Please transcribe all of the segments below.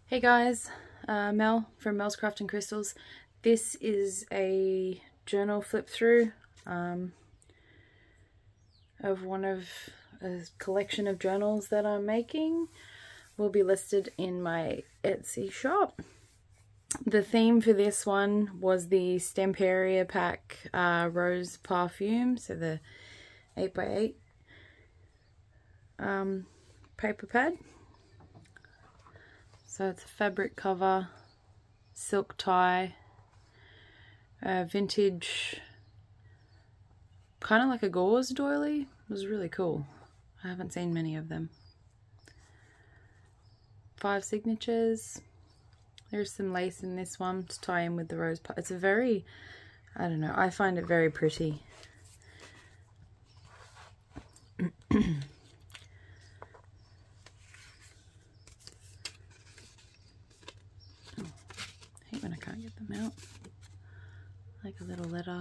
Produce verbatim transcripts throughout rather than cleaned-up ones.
Hey guys, uh, Mel from Melscraftandcrystals. This is a journal flip through um, of one of a collection of journals that I'm making. Will be listed in my Etsy shop. The theme for this one was the Stamperia pack uh, Rose Parfum, so the eight by eight um, paper pad. So it's a fabric cover, silk tie, uh, vintage, kind of like a gauze doily. It was really cool. I haven't seen many of them. Five signatures. There's some lace in this one to tie in with the rose. It's a very, I don't know, I find it very pretty. When I can't get them out, like a little letter.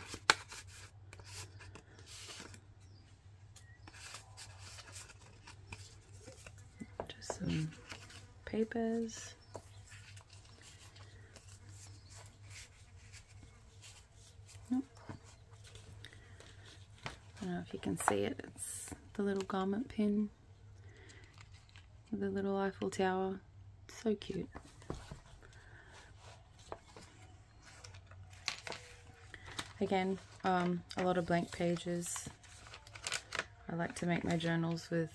Just some papers. Oh. I don't know if you can see it. It's the little garment pin with the little Eiffel Tower. It's so cute. Again, um, a lot of blank pages. I like to make my journals with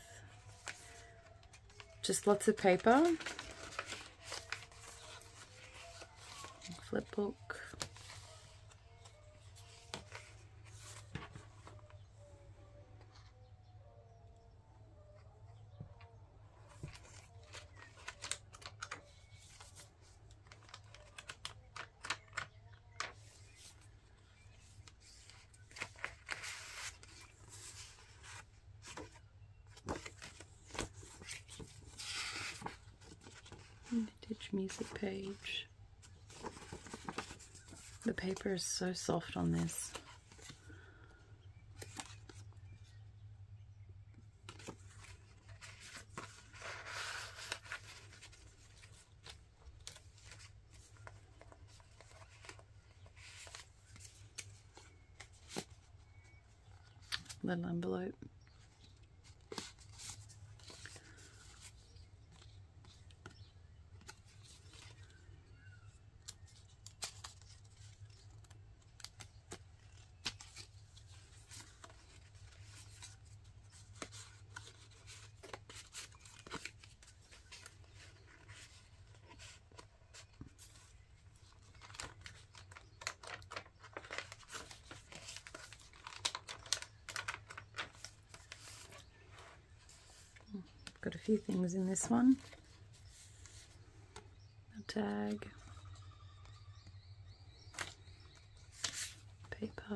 just lots of paper. Flip book. Vintage music page. The paper is so soft on this. Little envelope. Got a few things in this one. A tag, paper,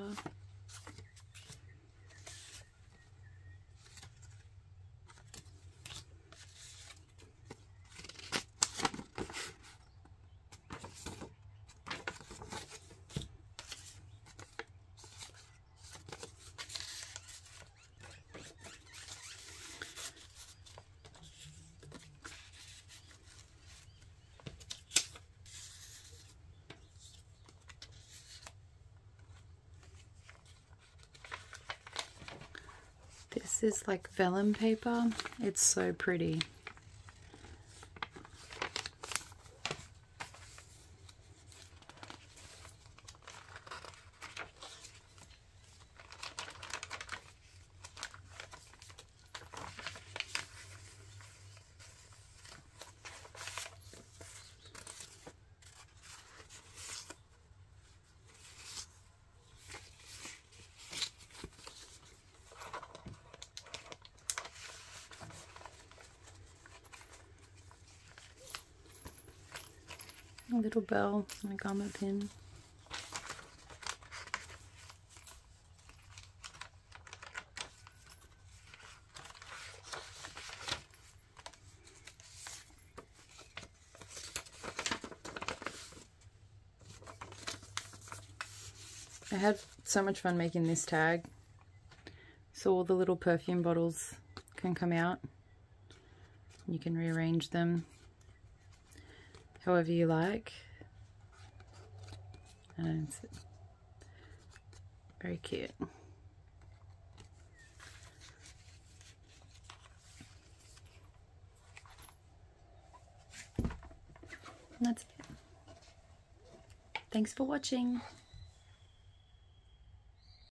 this is like vellum paper. It's so pretty. A little bell and a garment pin. I had so much fun making this tag. So all the little perfume bottles can come out. You can rearrange them. however you like. And it's very cute. And that's it. Thanks for watching.